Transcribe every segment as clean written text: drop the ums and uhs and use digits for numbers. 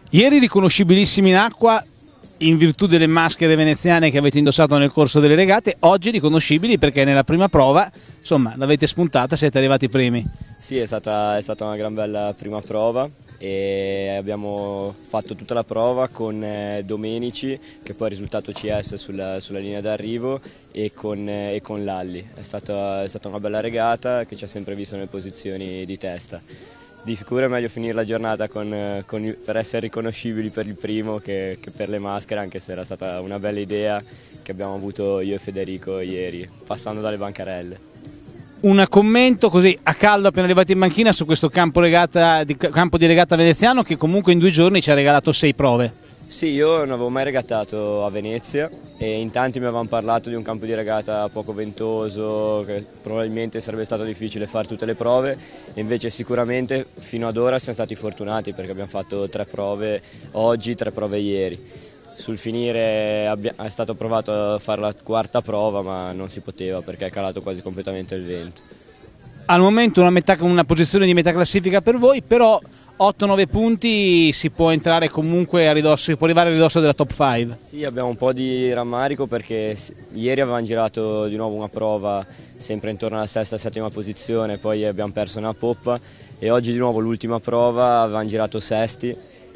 Ieri riconoscibilissimi in acqua in virtù delle maschere veneziane che avete indossato nel corso delle regate, oggi riconoscibili perché nella prima prova, insomma, l'avete spuntata, siete arrivati primi. Sì, è stata una gran bella prima prova e abbiamo fatto tutta la prova con Domenici, che poi è risultato CS sulla linea d'arrivo, e con Lalli. È stata una bella regata che ci ha sempre visto nelle posizioni di testa. Di sicuro è meglio finire la giornata per essere riconoscibili per il primo che per le maschere, anche se era stata una bella idea che abbiamo avuto io e Federico ieri, passando dalle bancarelle. Un commento così a caldo appena arrivati in banchina su questo campo di regata veneziano che comunque in 2 giorni ci ha regalato 6 prove. Sì, io non avevo mai regattato a Venezia e in tanti mi avevano parlato di un campo di regata poco ventoso, che probabilmente sarebbe stato difficile fare tutte le prove, e invece sicuramente fino ad ora siamo stati fortunati perché abbiamo fatto 3 prove oggi, 3 prove ieri. Sul finire è stato provato a fare la 4ª prova, ma non si poteva perché è calato quasi completamente il vento. Al momento una posizione di metà classifica per voi, però 8-9 punti si può entrare comunque a ridosso, si può arrivare a ridosso della top 5. Sì, abbiamo un po' di rammarico perché ieri avevamo girato di nuovo una prova sempre intorno alla 6ª-7ª posizione, poi abbiamo perso una poppa e oggi di nuovo l'ultima prova avevamo girato sesti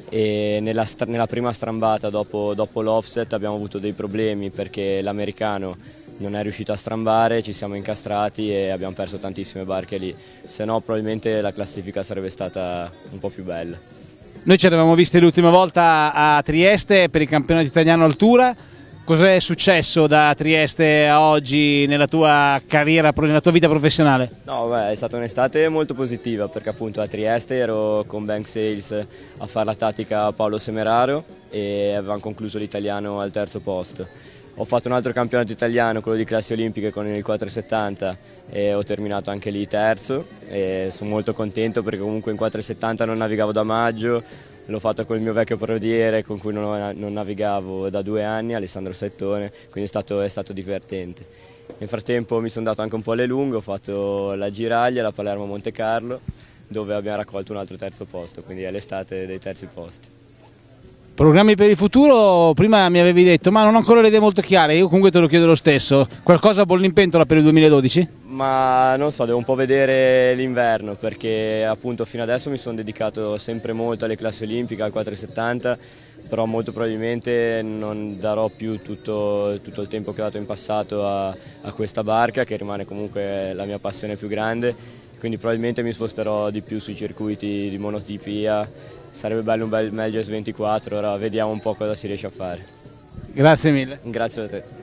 e nella prima strambata dopo l'offset abbiamo avuto dei problemi perché l'americano non è riuscito a strambare, ci siamo incastrati e abbiamo perso tantissime barche lì, se no probabilmente la classifica sarebbe stata un po' più bella. Noi ci eravamo visti l'ultima volta a Trieste per il campionato italiano altura. Cos'è successo da Trieste a oggi nella tua carriera, nella tua vita professionale? No, beh, è stata un'estate molto positiva perché appunto a Trieste ero con Bank Sales a fare la tattica a Paolo Semeraro e avevamo concluso l'italiano al 3° posto. Ho fatto un altro campionato italiano, quello di classi olimpiche con il 470 e ho terminato anche lì 3° e sono molto contento perché comunque in 470 non navigavo da maggio, l'ho fatto con il mio vecchio prodiere con cui non navigavo da 2 anni, Alessandro Settone, quindi è stato divertente. Nel frattempo mi sono dato anche un po' alle lunghe, ho fatto la Giraglia, la Palermo Monte Carlo, dove abbiamo raccolto un altro 3° posto, quindi è l'estate dei 3 posti. Programmi per il futuro, prima mi avevi detto, ma non ho ancora le idee molto chiare, io comunque te lo chiedo lo stesso. Qualcosa bolle in pentola per il 2012? Ma non so, devo un po' vedere l'inverno perché appunto fino adesso mi sono dedicato sempre molto alle classi olimpiche, al 470, però molto probabilmente non darò più tutto il tempo che ho dato in passato a questa barca, che rimane comunque la mia passione più grande, quindi probabilmente mi sposterò di più sui circuiti di monotipia. Sarebbe bello un bel meglio S24, ora vediamo un po' cosa si riesce a fare. Grazie mille. Grazie a te.